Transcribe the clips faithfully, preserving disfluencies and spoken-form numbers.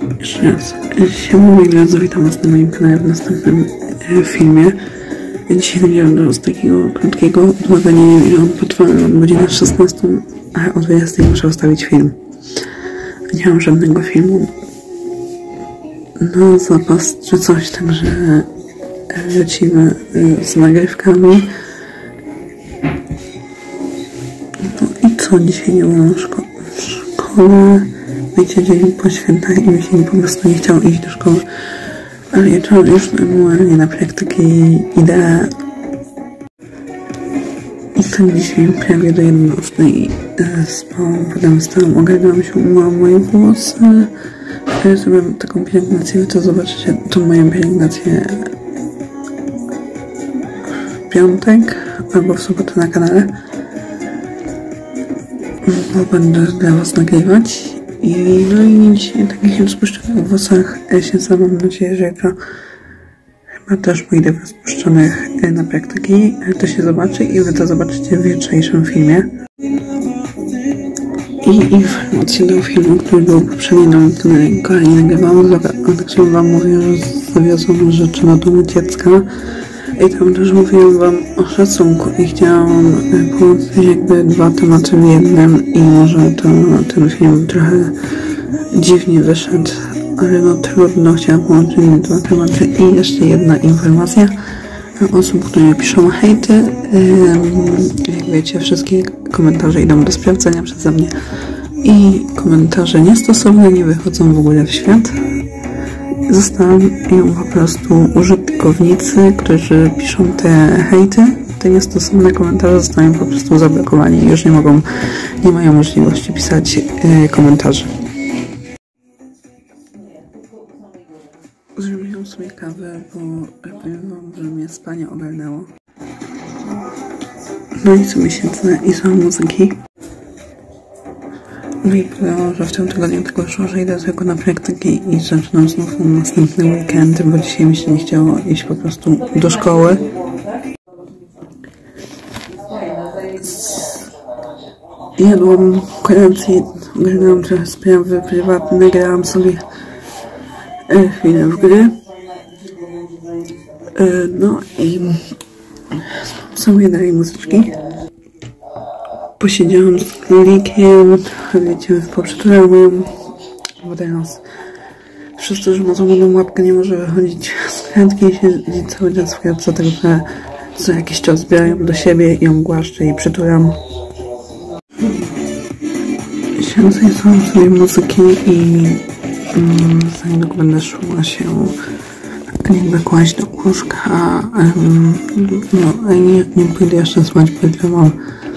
Jeszcze raz. Siema, moi drodzy, witam was na moim kanale w następnym e, filmie. Dzisiaj będziemy do z takiego krótkiego odmawiania, nie wiem ile on potrwa, od godziny szesnastej, a o dwudziestej muszę ustawić film. Nie mam żadnego filmu na zapas czy coś, także lecimy z nagrywkami. No i co, dzisiaj nie byłam w, szko w szkole. Wiecie, dzień po świętach i mi się po prostu nie chciało iść do szkoły. Ale wieczorem już normalnie na praktyki idę. I tak dzisiaj prawie do jedenastej spałam. Potem wstałam, ogarnęłam się, umyłam moje włosy. Zrobiłam taką pielęgnację, wy to zobaczycie tą moją pielęgnację w piątek albo w sobotę na kanale. Bo będę dla was nagrywać. I no i dzisiaj takich rozpuszczonych włosach się sam mam nadzieję, że jutro chyba też pójdę w rozpuszczonych na praktyki. To się zobaczy i wy to zobaczycie w jutrzejszym filmie. I informacje do filmu, który był poprzednio na tym kanale nie nagrywałam, ale tak sobie wam mówię, że zawiozłam rzeczy na domu dziecka. I tam też mówiłam wam o szacunku i chciałam połączyć jakby dwa tematy w jednym i może to ten film trochę dziwnie wyszedł, ale no trudno, chciałam połączyć dwa tematy. I jeszcze jedna informacja osób, które piszą hejty. Jak wiecie, wszystkie komentarze idą do sprawdzenia przeze mnie i komentarze niestosowne nie wychodzą w ogóle w świat. Zostałam ją po prostu użytkownicy, którzy piszą te hejty, te niestosowne komentarze zostają po prostu zablokowani i już nie mogą, nie mają możliwości pisać yy, komentarzy. Zrobiłam sobie kawę, bo powiem wam, że mnie spanie ogarnęło. No i sobie siedzę i słucham muzyki. No i powiedziałam, że w tym tygodniu tylko wyszło, że idę tylko na praktyki i zaczynam znów na następny weekend, bo dzisiaj mi się nie chciało iść po prostu do szkoły. Jadłam kolację, oglądałam trochę sprawy prywatne, grałam sobie chwilę w gry. No i sobie dalej muzyczki. Posiedziałam z królikiem, wiecie, poprzytulałam moją, bo teraz wszyscy, że ma złamaną łapkę, nie może wychodzić z kratki i siedzi cały czas w kratce, dlatego że co jakiś czas zbierają do siebie i ją głaszczę i przytulam. Siedzę i słucham sobie muzyki i um, za niedługo będę szła się jakby kłaść do łóżka. Um, no, nie, nie pójdę jeszcze spać, bo jutro mam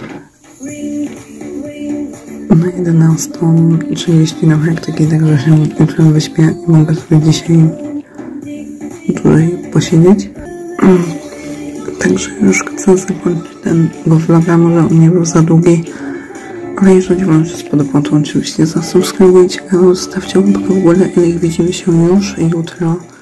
na jedenastą trzydzieści na praktyki, także się jutro wyśpię i mogę sobie dzisiaj dłużej posiedzieć. Także już chcę zakończyć ten vloga, może on nie był za długi, ale jeżeli wam się spodobał, to oczywiście zasubskrybujcie kanał, zostawcie łapkę w górę i widzimy się już jutro.